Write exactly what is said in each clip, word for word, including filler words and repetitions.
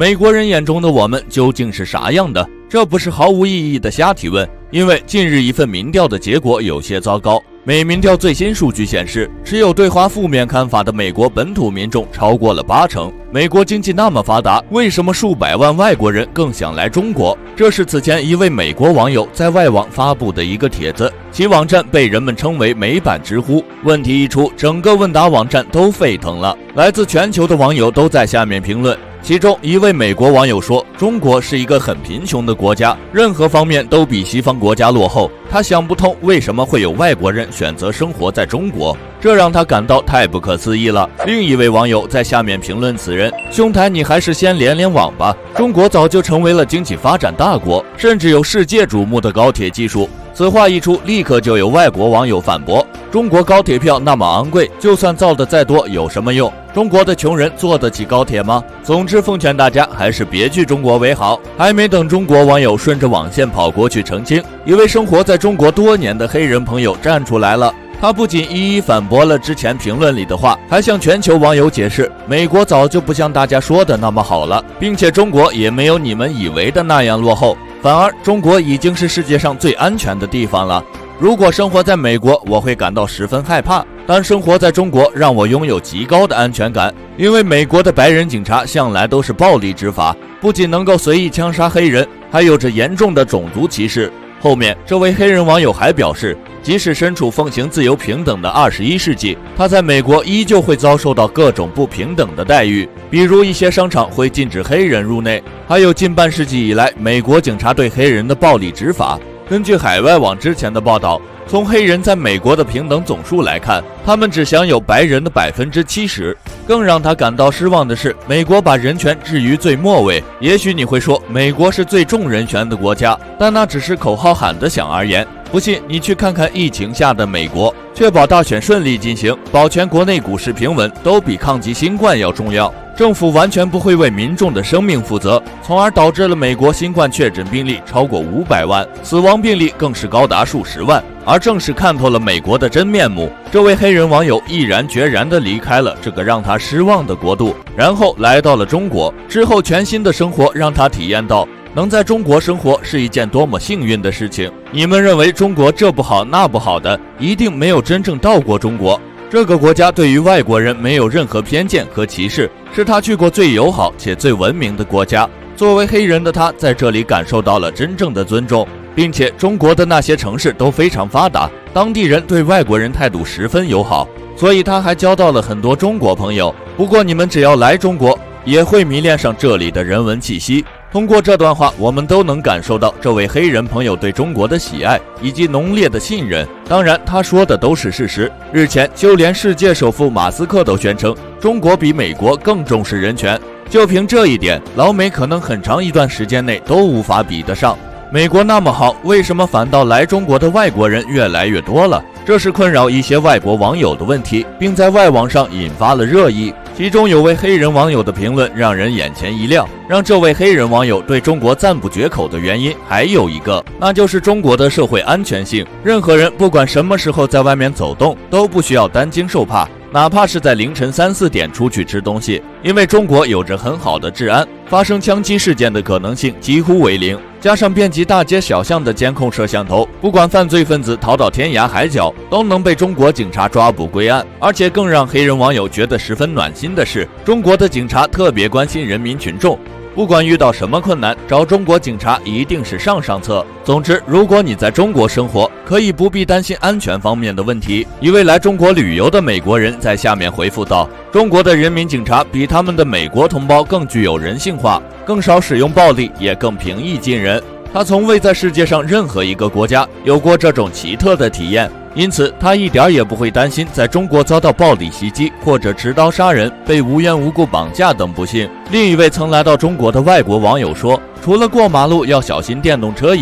美国人眼中的我们究竟是啥样的？这不是毫无意义的瞎提问，因为近日一份民调的结果有些糟糕。美民调最新数据显示，持有对华负面看法的美国本土民众超过了八成。美国经济那么发达，为什么数百万外国人更想来中国？这是此前一位美国网友在外网发布的一个帖子，其网站被人们称为美版知乎。问题一出，整个问答网站都沸腾了，来自全球的网友都在下面评论。其中一位美国网友说，中国是一个很贫穷的国家，任何方面都比西方国家落后，他想不通为什么会有外国人选择生活在中国，这让他感到太不可思议了。另一位网友在下面评论此人，兄台你还是先连连网吧，中国早就成为了经济发展大国，甚至有世界瞩目的高铁技术。此话一出，立刻就有外国网友反驳，中国高铁票那么昂贵，就算造的再多有什么用？中国的穷人坐得起高铁吗？总之奉劝大家还是别去中国为好。还没等中国网友顺着网线跑过去澄清，一位生活在中国多年的黑人朋友站出来了。他不仅一一反驳了之前评论里的话，还向全球网友解释，美国早就不像大家说的那么好了，并且中国也没有你们以为的那样落后，反而中国已经是世界上最安全的地方了。如果生活在美国，我会感到十分害怕，但生活在中国让我拥有极高的安全感，因为美国的白人警察向来都是暴力执法，不仅能够随意枪杀黑人，还有着严重的种族歧视。后面这位黑人网友还表示，即使身处奉行自由平等的二十一世纪，他在美国依旧会遭受到各种不平等的待遇，比如一些商场会禁止黑人入内，还有近半世纪以来美国警察对黑人的暴力执法。根据海外网之前的报道，从黑人在美国的平等总数来看，他们只享有白人的百分之七十。更让他感到失望的是，美国把人权置于最末位。也许你会说，美国是最重人权的国家，但那只是口号喊得响而言。不信你去看看疫情下的美国，确保大选顺利进行，保全国内股市平稳，都比抗击新冠要重要。政府完全不会为民众的生命负责，从而导致了美国新冠确诊病例超过五百万，死亡病例更是高达数十万。而正是看透了美国的真面目，这位黑人网友毅然决然地离开了这个让他失望的国度，然后来到了中国。之后全新的生活让他体验到能在中国生活是一件多么幸运的事情。你们认为中国这不好那不好的，一定没有真正到过中国。这个国家对于外国人没有任何偏见和歧视，是他去过最友好且最文明的国家。作为黑人的他，在这里感受到了真正的尊重，并且中国的那些城市都非常发达，当地人对外国人态度十分友好，所以他还交到了很多中国朋友。不过你们只要来中国，也会迷恋上这里的人文气息。通过这段话，我们都能感受到这位黑人朋友对中国的喜爱以及浓烈的信任。当然，他说的都是事实。日前，就连世界首富马斯克都宣称，中国比美国更重视人权。就凭这一点，老美可能很长一段时间内都无法比得上。美国那么好，为什么反倒来中国的外国人越来越多了？这是困扰一些外国网友的问题，并在外网上引发了热议。其中有位黑人网友的评论让人眼前一亮，让这位黑人网友对中国赞不绝口的原因还有一个，那就是中国的社会安全性。任何人不管什么时候在外面走动，都不需要担惊受怕，哪怕是在凌晨三四点出去吃东西，因为中国有着很好的治安，发生枪击事件的可能性几乎为零。加上遍及大街小巷的监控摄像头，不管犯罪分子逃到天涯海角，都能被中国警察抓捕归案。而且更让黑人网友觉得十分暖心的是，中国的警察特别关心人民群众，不管遇到什么困难，找中国警察一定是上上策。总之，如果你在中国生活，可以不必担心安全方面的问题。一位来中国旅游的美国人在下面回复道，中国的人民警察比他们的美国同胞更具有人性化，更少使用暴力，也更平易近人。他从未在世界上任何一个国家有过这种奇特的体验，因此他一点也不会担心在中国遭到暴力袭击或者持刀杀人、被无缘无故绑架等不幸。另一位曾来到中国的外国网友说，除了过马路要小心电动车以外，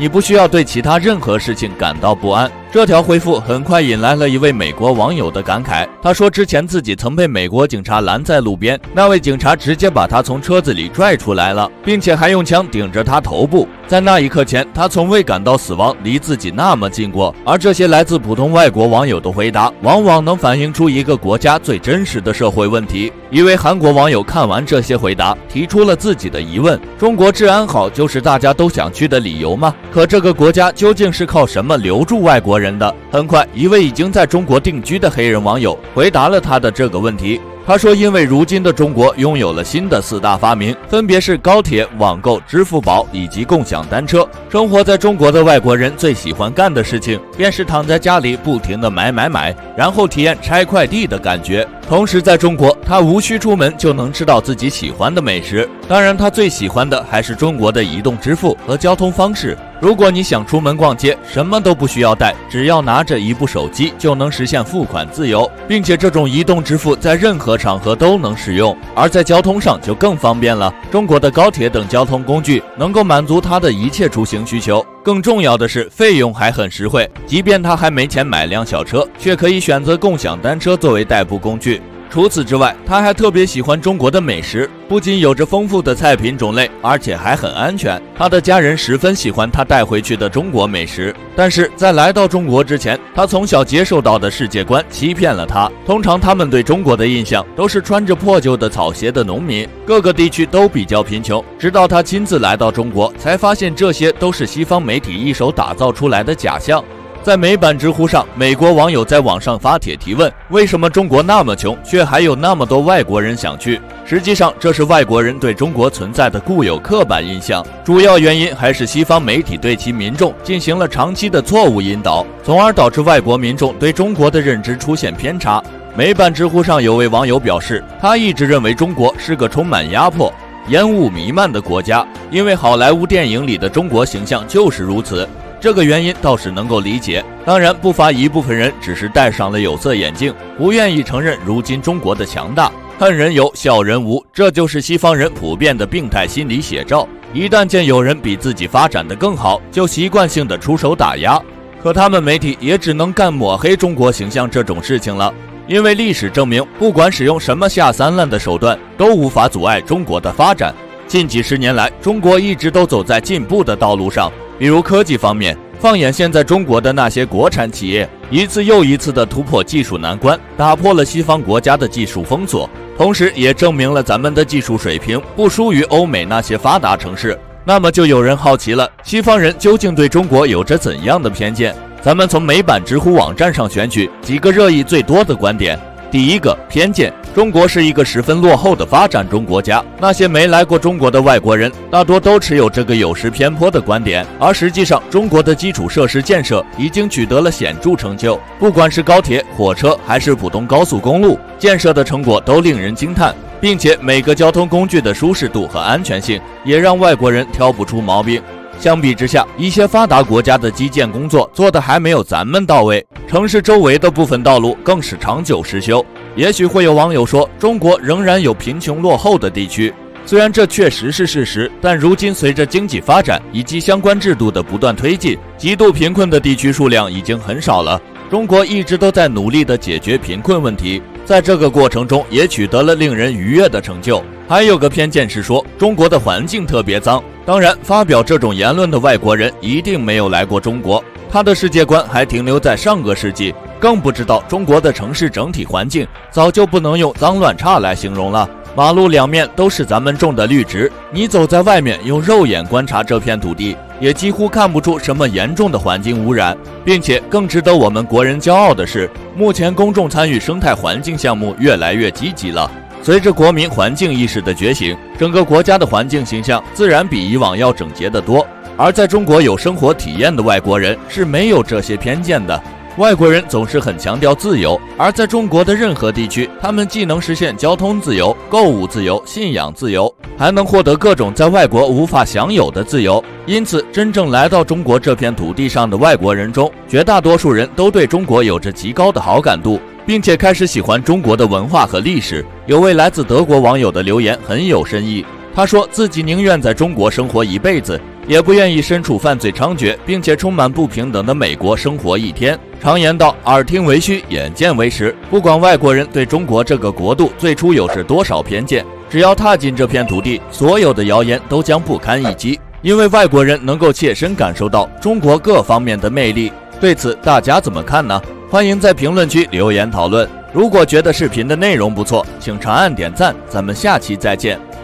你不需要对其他任何事情感到不安。这条回复很快引来了一位美国网友的感慨，他说之前自己曾被美国警察拦在路边，那位警察直接把他从车子里拽出来了，并且还用枪顶着他头部。在那一刻前，他从未感到死亡离自己那么近过。而这些来自普通外国网友的回答，往往能反映出一个国家最真实的社会问题。一位韩国网友看完这些回答，提出了自己的疑问：中国治安好就是大家都想去的理由吗？可这个国家究竟是靠什么留住外国人的？很快，一位已经在中国定居的黑人网友回答了他的这个问题。他说，因为如今的中国拥有了新的四大发明，分别是高铁、网购、支付宝以及共享单车。生活在中国的外国人最喜欢干的事情，便是躺在家里不停地买买买，然后体验拆快递的感觉。同时在中国，他无需出门就能吃到自己喜欢的美食。当然，他最喜欢的还是中国的移动支付和交通方式。如果你想出门逛街，什么都不需要带，只要拿着一部手机就能实现付款自由，并且这种移动支付在任何场合都能使用。而在交通上就更方便了，中国的高铁等交通工具能够满足他的一切出行需求。更重要的是，费用还很实惠，即便他还没钱买辆小车，却可以选择共享单车作为代步工具。除此之外，他还特别喜欢中国的美食，不仅有着丰富的菜品种类，而且还很安全。他的家人十分喜欢他带回去的中国美食，但是在来到中国之前，他从小接受到的世界观欺骗了他。通常他们对中国的印象都是穿着破旧的草鞋的农民，各个地区都比较贫穷。直到他亲自来到中国，才发现这些都是西方媒体一手打造出来的假象。在美版知乎上，美国网友在网上发帖提问，为什么中国那么穷，却还有那么多外国人想去？实际上，这是外国人对中国存在的固有刻板印象，主要原因还是西方媒体对其民众进行了长期的错误引导，从而导致外国民众对中国的认知出现偏差。美版知乎上有位网友表示，他一直认为中国是个充满压迫、烟雾弥漫的国家，因为好莱坞电影里的中国形象就是如此。这个原因倒是能够理解，当然不乏一部分人只是戴上了有色眼镜，不愿意承认如今中国的强大。恨人有，笑人无，这就是西方人普遍的病态心理写照。一旦见有人比自己发展得更好，就习惯性的出手打压。可他们媒体也只能干抹黑中国形象这种事情了，因为历史证明，不管使用什么下三滥的手段，都无法阻碍中国的发展。近几十年来，中国一直都走在进步的道路上。比如科技方面，放眼现在中国的那些国产企业，一次又一次地突破技术难关，打破了西方国家的技术封锁，同时也证明了咱们的技术水平不输于欧美那些发达城市。那么就有人好奇了，西方人究竟对中国有着怎样的偏见？咱们从美版知乎网站上选取几个热议最多的观点。第一个，偏见，中国是一个十分落后的发展中国家，那些没来过中国的外国人大多都持有这个有失偏颇的观点，而实际上中国的基础设施建设已经取得了显著成就，不管是高铁、火车还是普通高速公路，建设的成果都令人惊叹，并且每个交通工具的舒适度和安全性也让外国人挑不出毛病。相比之下，一些发达国家的基建工作做得还没有咱们到位，城市周围的部分道路更是长久失修。也许会有网友说，中国仍然有贫穷落后的地区，虽然这确实是事实，但如今随着经济发展以及相关制度的不断推进，极度贫困的地区数量已经很少了。中国一直都在努力地解决贫困问题，在这个过程中也取得了令人愉悦的成就。还有个偏见是说，中国的环境特别脏。当然，发表这种言论的外国人一定没有来过中国，他的世界观还停留在上个世纪，更不知道中国的城市整体环境早就不能用脏乱差来形容了。马路两面都是咱们种的绿植，你走在外面用肉眼观察这片土地，也几乎看不出什么严重的环境污染。并且更值得我们国人骄傲的是，目前公众参与生态环境项目越来越积极了。随着国民环境意识的觉醒，整个国家的环境形象自然比以往要整洁得多。而在中国有生活体验的外国人是没有这些偏见的。外国人总是很强调自由，而在中国的任何地区，他们既能实现交通自由、购物自由、信仰自由，还能获得各种在外国无法享有的自由。因此，真正来到中国这片土地上的外国人中，绝大多数人都对中国有着极高的好感度，并且开始喜欢中国的文化和历史。有位来自德国网友的留言很有深意， 他说自己宁愿在中国生活一辈子，也不愿意身处犯罪猖獗并且充满不平等的美国生活一天。常言道，耳听为虚，眼见为实。不管外国人对中国这个国度最初有着多少偏见，只要踏进这片土地，所有的谣言都将不堪一击，因为外国人能够切身感受到中国各方面的魅力。对此大家怎么看呢？欢迎在评论区留言讨论。如果觉得视频的内容不错，请长按点赞，咱们下期再见。